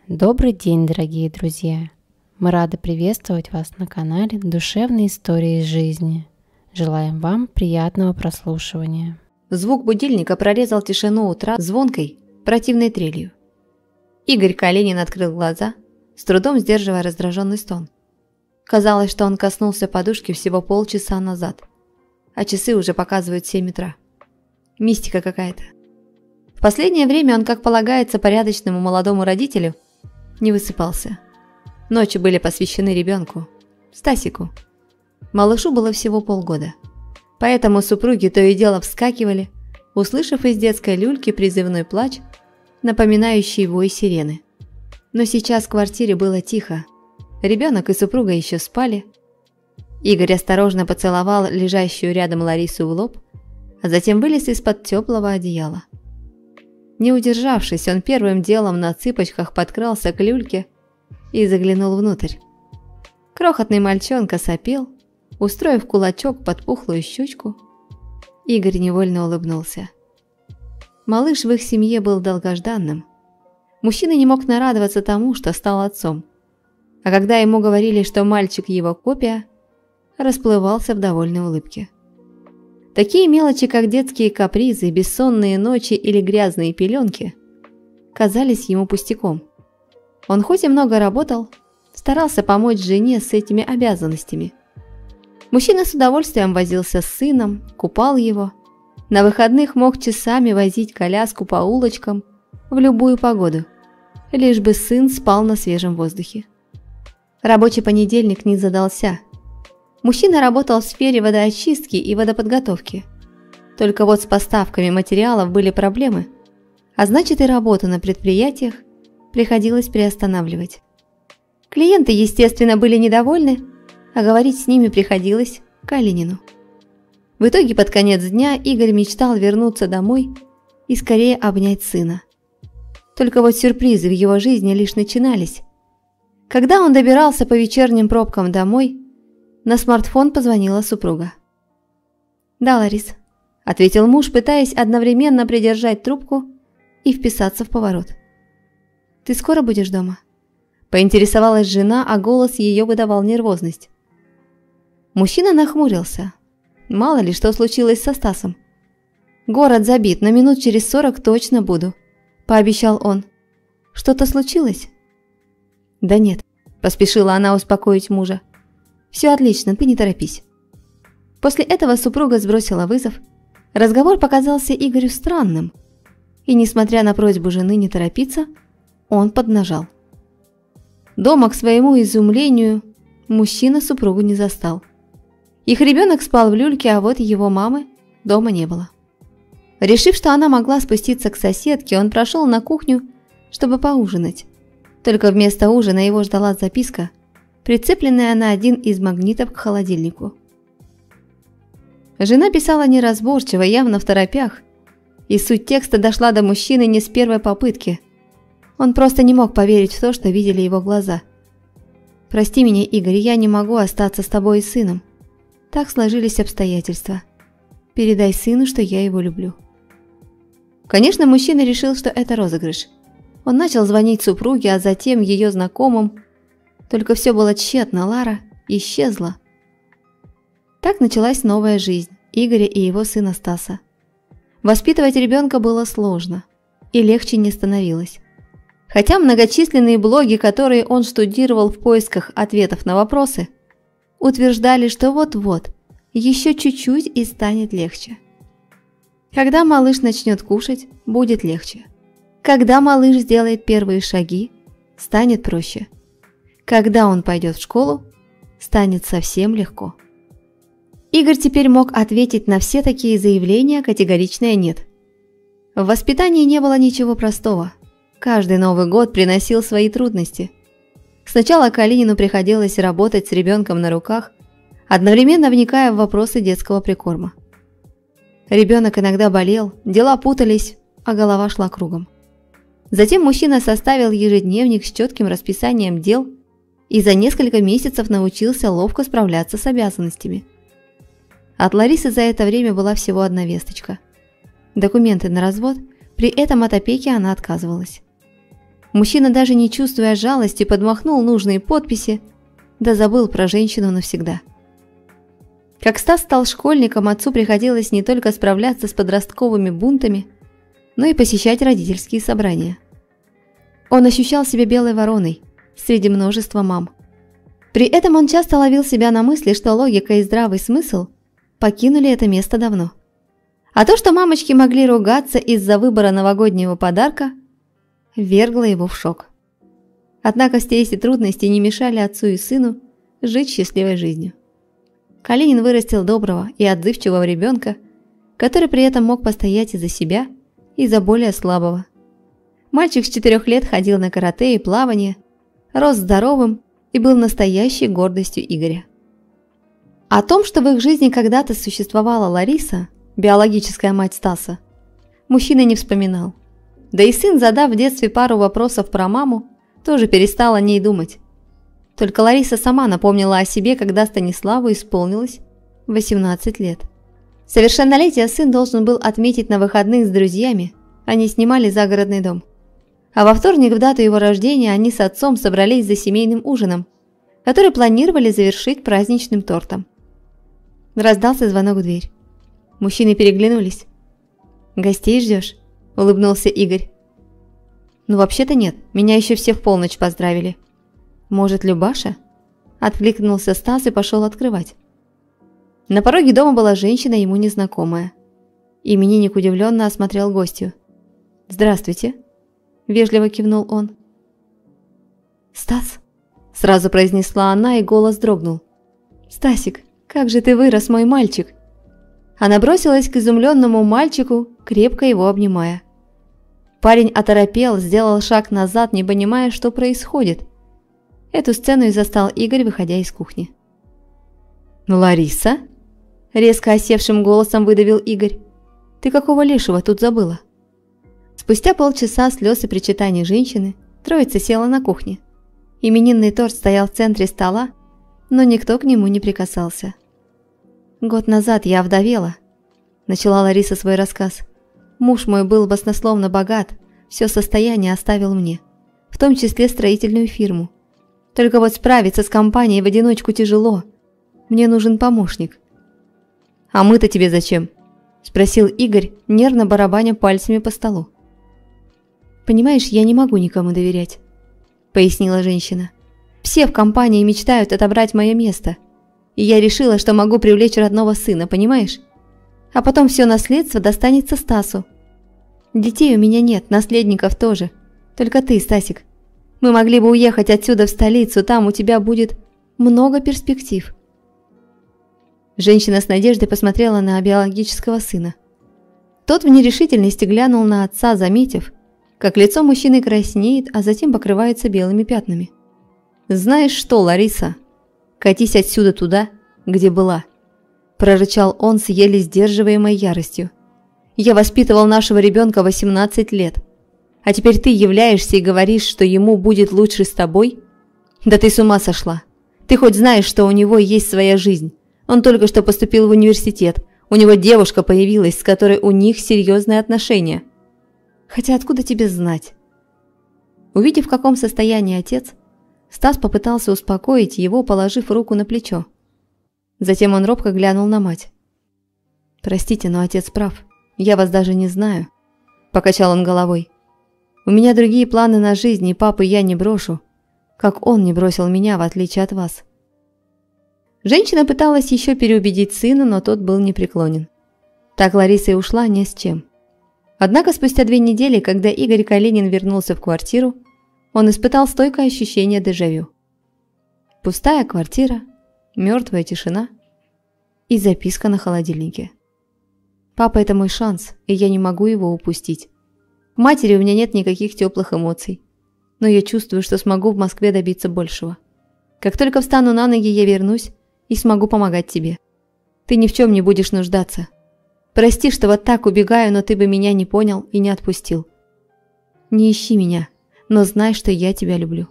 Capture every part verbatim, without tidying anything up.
Добрый день, дорогие друзья! Мы рады приветствовать вас на канале Душевные истории из жизни. Желаем вам приятного прослушивания. Звук будильника прорезал тишину утра звонкой, противной трелью. Игорь Калинин открыл глаза, с трудом сдерживая раздраженный стон. Казалось, что он коснулся подушки всего полчаса назад, а часы уже показывают семь утра. Мистика какая-то. В последнее время он, как полагается порядочному молодому родителю, не высыпался. Ночи были посвящены ребенку, Стасику. Малышу было всего полгода, поэтому супруги то и дело вскакивали, услышав из детской люльки призывной плач, напоминающий вой сирены. Но сейчас в квартире было тихо, ребенок и супруга еще спали. Игорь осторожно поцеловал лежащую рядом Ларису в лоб, а затем вылез из-под теплого одеяла. Не удержавшись, он первым делом на цыпочках подкрался к люльке и заглянул внутрь. Крохотный мальчонка сопел, устроив кулачок под пухлую щечку. Игорь невольно улыбнулся. Малыш в их семье был долгожданным. Мужчина не мог нарадоваться тому, что стал отцом. А когда ему говорили, что мальчик его копия, расплывался в довольной улыбке. Такие мелочи, как детские капризы, бессонные ночи или грязные пеленки, казались ему пустяком. Он хоть и много работал, старался помочь жене с этими обязанностями. Мужчина с удовольствием возился с сыном, купал его. На выходных мог часами возить коляску по улочкам в любую погоду, лишь бы сын спал на свежем воздухе. Рабочий понедельник не задался. Мужчина работал в сфере водоочистки и водоподготовки. Только вот с поставками материалов были проблемы, а значит и работу на предприятиях приходилось приостанавливать. Клиенты, естественно, были недовольны, а говорить с ними приходилось Калинину. В итоге под конец дня Игорь мечтал вернуться домой и скорее обнять сына. Только вот сюрпризы в его жизни лишь начинались. Когда он добирался по вечерним пробкам домой, на смартфон позвонила супруга. «Да, Ларис», – ответил муж, пытаясь одновременно придержать трубку и вписаться в поворот. «Ты скоро будешь дома?» – поинтересовалась жена, а голос ее выдавал нервозность. Мужчина нахмурился. Мало ли что случилось со Стасом. «Город забит, на минут через сорок точно буду», – пообещал он. «Что-то случилось?» «Да нет», – поспешила она успокоить мужа. «Все отлично, ты не торопись». После этого супруга сбросила вызов. Разговор показался Игорю странным. И, несмотря на просьбу жены не торопиться, он поднажал. Дома, к своему изумлению, мужчина супругу не застал. Их ребенок спал в люльке, а вот его мамы дома не было. Решив, что она могла спуститься к соседке, он прошел на кухню, чтобы поужинать. Только вместо ужина его ждала записка, прицепленная на один из магнитов к холодильнику. Жена писала неразборчиво, явно в торопях, и суть текста дошла до мужчины не с первой попытки. Он просто не мог поверить в то, что видели его глаза. «Прости меня, Игорь, я не могу остаться с тобой и сыном. Так сложились обстоятельства. Передай сыну, что я его люблю». Конечно, мужчина решил, что это розыгрыш. Он начал звонить супруге, а затем ее знакомым. Только все было тщетно, Лара исчезла. Так началась новая жизнь Игоря и его сына Стаса. Воспитывать ребенка было сложно, и легче не становилось. Хотя многочисленные блоги, которые он штудировал в поисках ответов на вопросы, утверждали, что вот-вот, еще чуть-чуть и станет легче. Когда малыш начнет кушать, будет легче. Когда малыш сделает первые шаги, станет проще. Когда он пойдет в школу, станет совсем легко. Игорь теперь мог ответить на все такие заявления категоричное «нет». В воспитании не было ничего простого. Каждый Новый год приносил свои трудности. Сначала Калинину приходилось работать с ребенком на руках, одновременно вникая в вопросы детского прикорма. Ребенок иногда болел, дела путались, а голова шла кругом. Затем мужчина составил ежедневник с четким расписанием дел и за несколько месяцев научился ловко справляться с обязанностями. От Ларисы за это время была всего одна весточка. Документы на развод, при этом от опеки она отказывалась. Мужчина, даже не чувствуя жалости, подмахнул нужные подписи, да забыл про женщину навсегда. Как Стас стал школьником, отцу приходилось не только справляться с подростковыми бунтами, но и посещать родительские собрания. Он ощущал себя белой вороной среди множества мам. При этом он часто ловил себя на мысли, что логика и здравый смысл покинули это место давно. А то, что мамочки могли ругаться из-за выбора новогоднего подарка, ввергло его в шок. Однако все эти трудности не мешали отцу и сыну жить счастливой жизнью. Калинин вырастил доброго и отзывчивого ребенка, который при этом мог постоять и за себя, и за более слабого. Мальчик с четырех лет ходил на карате и плавание, рос здоровым и был настоящей гордостью Игоря. О том, что в их жизни когда-то существовала Лариса, биологическая мать Стаса, мужчина не вспоминал. Да и сын, задав в детстве пару вопросов про маму, тоже перестал о ней думать. Только Лариса сама напомнила о себе, когда Станиславу исполнилось восемнадцать лет. Совершеннолетие сын должен был отметить на выходных с друзьями, они снимали загородный дом. А во вторник, в дату его рождения, они с отцом собрались за семейным ужином, который планировали завершить праздничным тортом. Раздался звонок в дверь. Мужчины переглянулись. «Гостей ждешь?» – улыбнулся Игорь. «Ну, вообще-то нет, меня еще все в полночь поздравили». «Может, Любаша?» – откликнулся Стас и пошел открывать. На пороге дома была женщина, ему незнакомая. Именинник удивленно осмотрел гостью. «Здравствуйте», – вежливо кивнул он. «Стас?» – сразу произнесла она, и голос дрогнул. «Стасик, как же ты вырос, мой мальчик!» Она бросилась к изумленному мальчику, крепко его обнимая. Парень оторопел, сделал шаг назад, не понимая, что происходит. Эту сцену и застал Игорь, выходя из кухни. «Лариса?» – резко осевшим голосом выдавил Игорь. «Ты какого лешего тут забыла?» Спустя полчаса слез и причитаний женщины троица села на кухне. Именинный торт стоял в центре стола, но никто к нему не прикасался. «Год назад я овдовела», – начала Лариса свой рассказ. «Муж мой был баснословно богат, все состояние оставил мне, в том числе строительную фирму. Только вот справиться с компанией в одиночку тяжело. Мне нужен помощник». «А мы-то тебе зачем?» – спросил Игорь, нервно барабаня пальцами по столу. «Понимаешь, я не могу никому доверять», – пояснила женщина. «Все в компании мечтают отобрать мое место. И я решила, что могу привлечь родного сына, понимаешь? А потом все наследство достанется Стасу. Детей у меня нет, наследников тоже. Только ты, Стасик. Мы могли бы уехать отсюда в столицу, там у тебя будет много перспектив». Женщина с надеждой посмотрела на биологического сына. Тот в нерешительности глянул на отца, заметив, как лицо мужчины краснеет, а затем покрывается белыми пятнами. «Знаешь что, Лариса, катись отсюда туда, где была», – прорычал он с еле сдерживаемой яростью. «Я воспитывал нашего ребенка восемнадцать лет. А теперь ты являешься и говоришь, что ему будет лучше с тобой? Да ты с ума сошла. Ты хоть знаешь, что у него есть своя жизнь. Он только что поступил в университет. У него девушка появилась, с которой у них серьезные отношения. Хотя откуда тебе знать?» Увидев, в каком состоянии отец, Стас попытался успокоить его, положив руку на плечо. Затем он робко глянул на мать. «Простите, но отец прав. Я вас даже не знаю», – покачал он головой. «У меня другие планы на жизнь, и папы я не брошу, как он не бросил меня, в отличие от вас». Женщина пыталась еще переубедить сына, но тот был непреклонен. Так Лариса и ушла ни с чем. Однако спустя две недели, когда Игорь Калинин вернулся в квартиру, он испытал стойкое ощущение дежавю. Пустая квартира, мертвая тишина и записка на холодильнике. «Папа – это мой шанс, и я не могу его упустить. К матери у меня нет никаких теплых эмоций, но я чувствую, что смогу в Москве добиться большего. Как только встану на ноги, я вернусь и смогу помогать тебе. Ты ни в чем не будешь нуждаться. Прости, что вот так убегаю, но ты бы меня не понял и не отпустил. Не ищи меня, но знай, что я тебя люблю».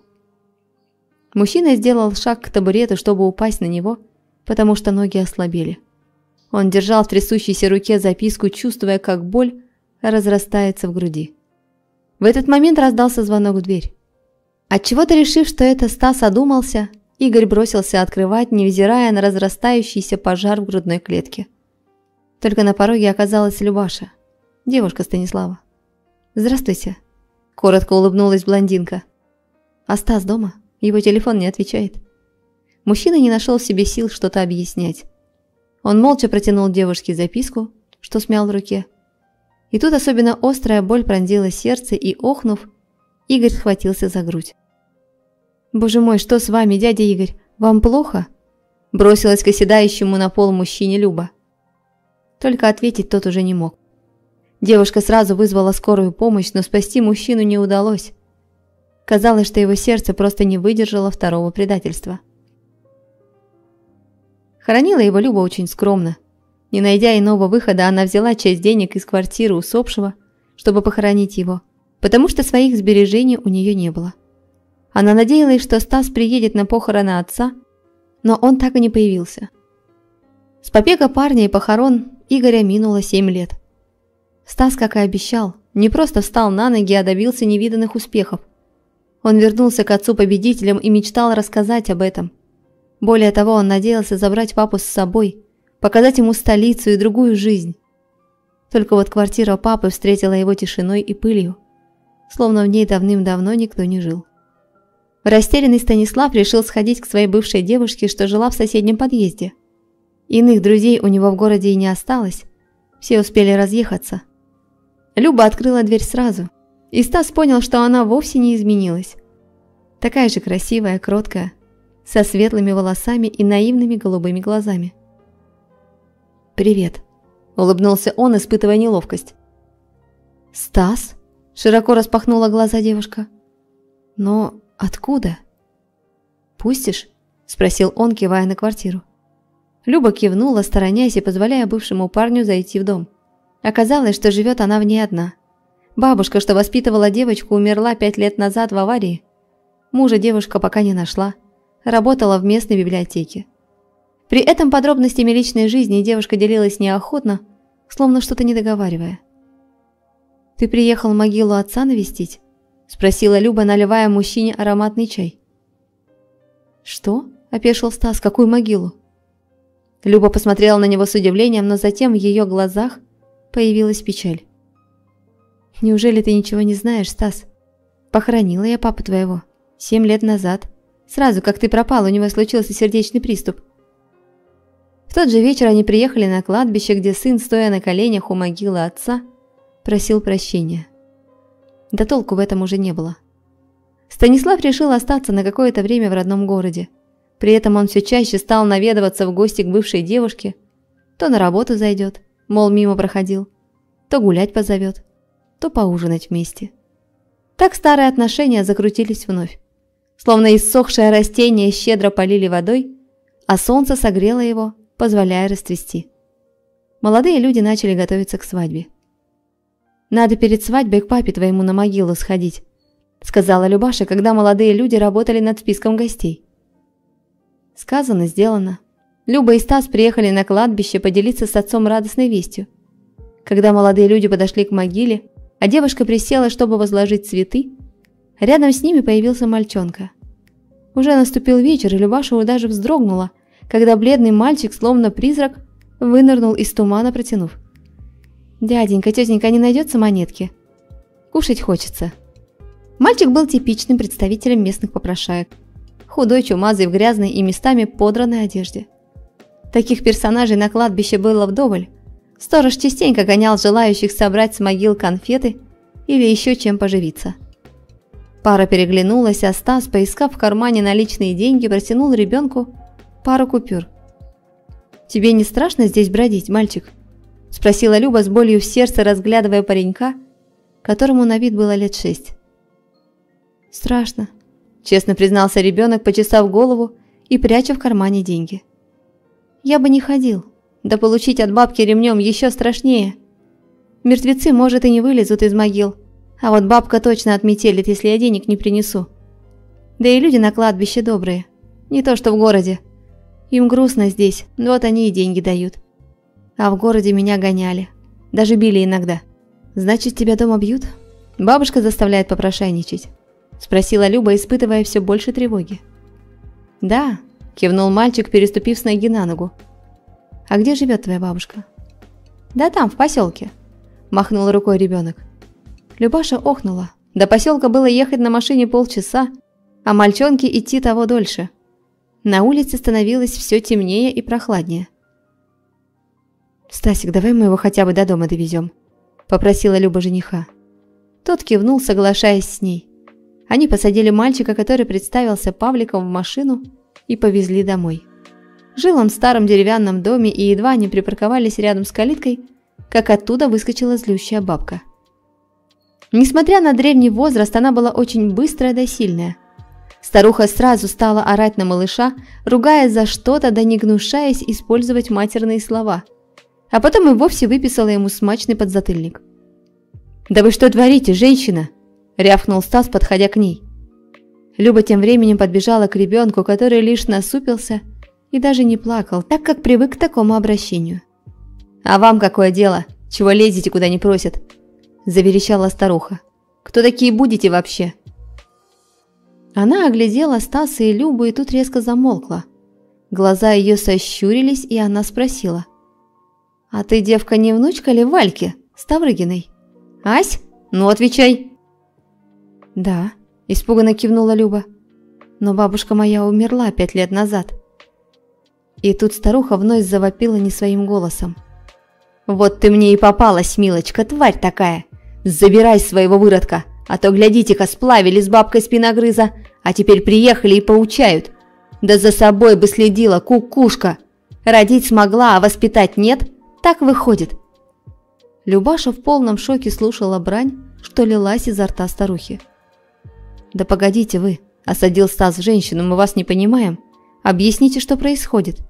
Мужчина сделал шаг к табурету, чтобы упасть на него, потому что ноги ослабели. Он держал в трясущейся руке записку, чувствуя, как боль разрастается в груди. В этот момент раздался звонок в дверь. Отчего-то решив, что это Стас одумался, Игорь бросился открывать, невзирая на разрастающийся пожар в грудной клетке. Только на пороге оказалась Любаша, девушка Станислава. «Здравствуйте», – коротко улыбнулась блондинка. «А Стас дома? Его телефон не отвечает». Мужчина не нашел в себе сил что-то объяснять. Он молча протянул девушке записку, что смял в руке. И тут особенно острая боль пронзила сердце, и, охнув, Игорь схватился за грудь. «Боже мой, что с вами, дядя Игорь? Вам плохо?» Бросилась к оседающему на пол мужчине Люба. Только ответить тот уже не мог. Девушка сразу вызвала скорую помощь, но спасти мужчину не удалось. Казалось, что его сердце просто не выдержало второго предательства. Хоронила его Люба очень скромно. Не найдя иного выхода, она взяла часть денег из квартиры усопшего, чтобы похоронить его, потому что своих сбережений у нее не было. Она надеялась, что Стас приедет на похороны отца, но он так и не появился. С побега парня и похорон Игоря минуло семь лет. Стас, как и обещал, не просто встал на ноги, а добился невиданных успехов. Он вернулся к отцу победителем и мечтал рассказать об этом. Более того, он надеялся забрать папу с собой, показать ему столицу и другую жизнь. Только вот квартира папы встретила его тишиной и пылью, словно в ней давным-давно никто не жил. Растерянный Станислав решил сходить к своей бывшей девушке, что жила в соседнем подъезде. Иных друзей у него в городе и не осталось, все успели разъехаться. Люба открыла дверь сразу, и Стас понял, что она вовсе не изменилась. Такая же красивая, кроткая, со светлыми волосами и наивными голубыми глазами. «Привет», – улыбнулся он, испытывая неловкость. «Стас?» – широко распахнула глаза девушка. «Но откуда?» «Пустишь?» – спросил он, кивая на квартиру. Люба кивнула, сторонясь и позволяя бывшему парню зайти в дом. Оказалось, что живет она в ней одна. Бабушка, что воспитывала девочку, умерла пять лет назад в аварии. Мужа девушка пока не нашла. Работала в местной библиотеке. При этом подробностями личной жизни девушка делилась неохотно, словно что-то не договаривая. «Ты приехал могилу отца навестить?» – спросила Люба, наливая мужчине ароматный чай. «Что?» – опешил Стас. «Какую могилу?» Люба посмотрела на него с удивлением, но затем в ее глазах появилась печаль. «Неужели ты ничего не знаешь, Стас? Похоронила я папу твоего семь лет назад. Сразу, как ты пропал, у него случился сердечный приступ». В тот же вечер они приехали на кладбище, где сын, стоя на коленях у могилы отца, просил прощения. Да толку в этом уже не было. Станислав решил остаться на какое-то время в родном городе. При этом он все чаще стал наведываться в гости к бывшей девушке. То на работу зайдет, мол, мимо проходил, то гулять позовет, то поужинать вместе. Так старые отношения закрутились вновь. Словно иссохшее растение щедро полили водой, а солнце согрело его, позволяя расцвести. Молодые люди начали готовиться к свадьбе. «Надо перед свадьбой к папе твоему на могилу сходить», – сказала Любаша, когда молодые люди работали над списком гостей. Сказано, сделано. Люба и Стас приехали на кладбище поделиться с отцом радостной вестью. Когда молодые люди подошли к могиле, а девушка присела, чтобы возложить цветы, рядом с ними появился мальчонка. Уже наступил вечер, и Любаша даже вздрогнула, когда бледный мальчик, словно призрак, вынырнул из тумана, протянув: «Дяденька, тетенька, не найдется монетки? Кушать хочется». Мальчик был типичным представителем местных попрошаек. Худой, чумазый, в грязной и местами подранной одежде. Таких персонажей на кладбище было вдоволь. Сторож частенько гонял желающих собрать с могил конфеты или еще чем поживиться. Пара переглянулась, а Стас, поискав в кармане наличные деньги, протянул ребенку пару купюр. «Тебе не страшно здесь бродить, мальчик?» – спросила Люба с болью в сердце, разглядывая паренька, которому на вид было лет шесть. «Страшно», – честно признался ребенок, почесав голову и пряча в кармане деньги. «Я бы не ходил, да получить от бабки ремнем еще страшнее. Мертвецы, может, и не вылезут из могил, а вот бабка точно отметелит, если я денег не принесу. Да и люди на кладбище добрые, не то что в городе. Им грустно здесь, но вот они и деньги дают. А в городе меня гоняли, даже били иногда». «Значит, тебя дома бьют?» – Бабушка заставляет попрошайничать?» – спросила Люба, испытывая все больше тревоги. «Да», – кивнул мальчик, переступив с ноги на ногу. «А где живет твоя бабушка?» «Да там, в поселке», – махнул рукой ребенок. Любаша охнула. До поселка было ехать на машине полчаса, а мальчонке идти того дольше. На улице становилось все темнее и прохладнее. «Стасик, давай мы его хотя бы до дома довезем», – попросила Люба жениха. Тот кивнул, соглашаясь с ней. Они посадили мальчика, который представился Павликом, в машину и повезли домой. Жил он в старом деревянном доме, и едва они припарковались рядом с калиткой, как оттуда выскочила злющая бабка. Несмотря на древний возраст, она была очень быстрая да сильная. Старуха сразу стала орать на малыша, ругая за что-то, да не гнушаясь использовать матерные слова. А потом и вовсе выписала ему смачный подзатыльник. «Да вы что творите, женщина?» – рявкнул Стас, подходя к ней. Люба тем временем подбежала к ребенку, который лишь насупился и даже не плакал, так как привык к такому обращению. «А вам какое дело? Чего лезете, куда не просят?» – заверещала старуха. «Кто такие будете вообще?» Она оглядела Стаса и Любу, и тут резко замолкла. Глаза ее сощурились, и она спросила: «А ты, девка, не внучка ли Вальки Ставрыгиной? Ась? Ну, отвечай!» «Да», – испуганно кивнула Люба. «Но бабушка моя умерла пять лет назад». И тут старуха вновь завопила не своим голосом: «Вот ты мне и попалась, милочка, тварь такая! Забирай своего выродка, а то, глядите-ка, сплавили с бабкой спиногрыза, а теперь приехали и поучают. Да за собой бы следила, кукушка! Родить смогла, а воспитать нет? Так выходит». Любаша в полном шоке слушала брань, что лилась изо рта старухи. «Да погодите вы», – осадил Стас женщину, – «мы вас не понимаем. Объясните, что происходит».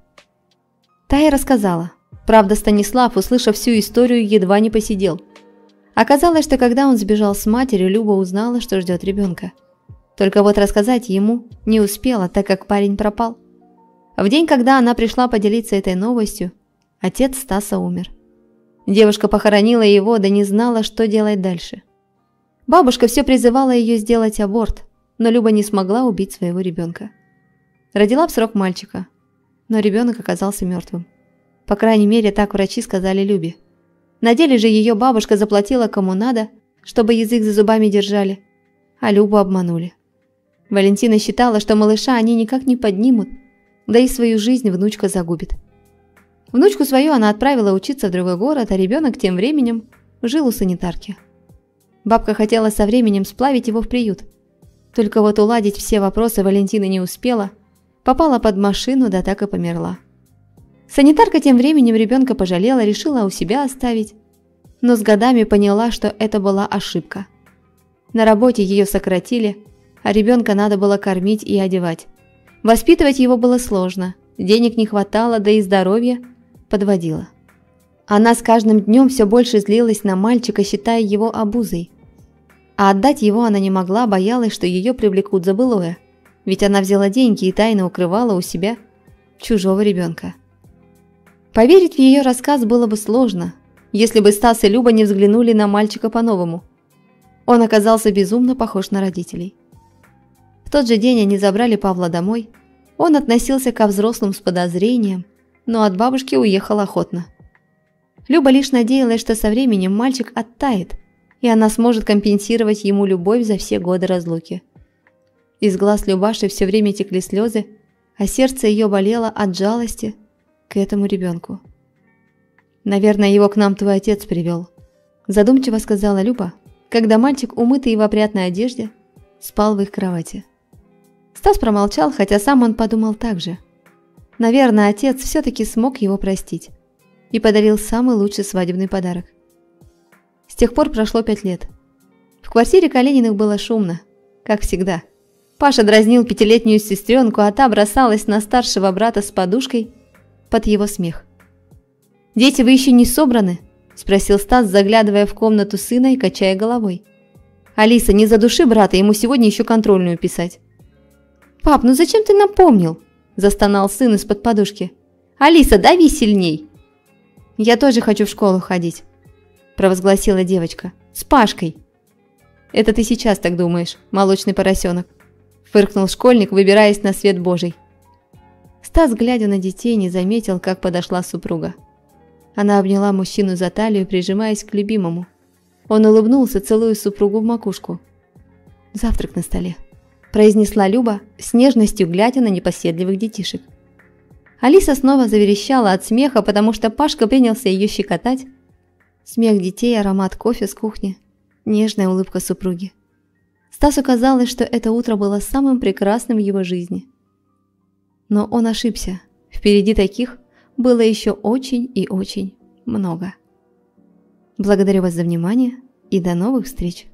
Та и рассказала. Правда, Станислав, услышав всю историю, едва не посидел. Оказалось, что когда он сбежал с матерью, Люба узнала, что ждет ребенка. Только вот рассказать ему не успела, так как парень пропал. В день, когда она пришла поделиться этой новостью, отец Стаса умер. Девушка похоронила его, да не знала, что делать дальше. Бабушка все призывала ее сделать аборт, но Люба не смогла убить своего ребенка. Родила в срок мальчика, но ребенок оказался мертвым. По крайней мере, так врачи сказали Любе. На деле же ее бабушка заплатила кому надо, чтобы язык за зубами держали, а Любу обманули. Валентина считала, что малыша они никак не поднимут, да и свою жизнь внучка загубит. Внучку свою она отправила учиться в другой город, а ребенок тем временем жил у санитарки. Бабка хотела со временем сплавить его в приют. Только вот уладить все вопросы Валентина не успела, попала под машину, да так и померла. Санитарка тем временем ребенка пожалела, решила у себя оставить, но с годами поняла, что это была ошибка. На работе ее сократили, а ребенка надо было кормить и одевать. Воспитывать его было сложно, денег не хватало, да и здоровье подводило. Она с каждым днем все больше злилась на мальчика, считая его обузой. А отдать его она не могла, боялась, что ее привлекут за былое, ведь она взяла деньги и тайно укрывала у себя чужого ребенка. Поверить в ее рассказ было бы сложно, если бы Стас и Люба не взглянули на мальчика по-новому. Он оказался безумно похож на родителей. В тот же день они забрали Павла домой. Он относился ко взрослым с подозрением, но от бабушки уехал охотно. Люба лишь надеялась, что со временем мальчик оттает, и она сможет компенсировать ему любовь за все годы разлуки. Из глаз Любаши все время текли слезы, а сердце ее болело от жалости к этому ребенку. «Наверное, его к нам твой отец привел», – задумчиво сказала Люба, когда мальчик, умытый и в опрятной одежде, спал в их кровати. Стас промолчал, хотя сам он подумал так же. Наверное, отец все-таки смог его простить и подарил самый лучший свадебный подарок. С тех пор прошло пять лет. В квартире Калининых было шумно, как всегда. Паша дразнил пятилетнюю сестренку, а та бросалась на старшего брата с подушкой под его смех. «Дети, вы еще не собраны?» – спросил Стас, заглядывая в комнату сына и качая головой. «Алиса, не задуши брата, ему сегодня еще контрольную писать». «Пап, ну зачем ты напомнил?» – застонал сын из-под подушки. «Алиса, дави сильней!» «Я тоже хочу в школу ходить», – провозгласила девочка. «С Пашкой». Это ты сейчас так думаешь, молочный поросенок», – фыркнул школьник, выбираясь на свет Божий. Стас, глядя на детей, не заметил, как подошла супруга. Она обняла мужчину за талию, прижимаясь к любимому. Он улыбнулся, целуя супругу в макушку. «Завтрак на столе», – произнесла Люба, с нежностью глядя на непоседливых детишек. Алиса снова заверещала от смеха, потому что Пашка принялся ее щекотать. Смех детей, аромат кофе с кухни, нежная улыбка супруги. Стасу казалось, что это утро было самым прекрасным в его жизни. Но он ошибся. Впереди таких было еще очень и очень много. Благодарю вас за внимание и до новых встреч!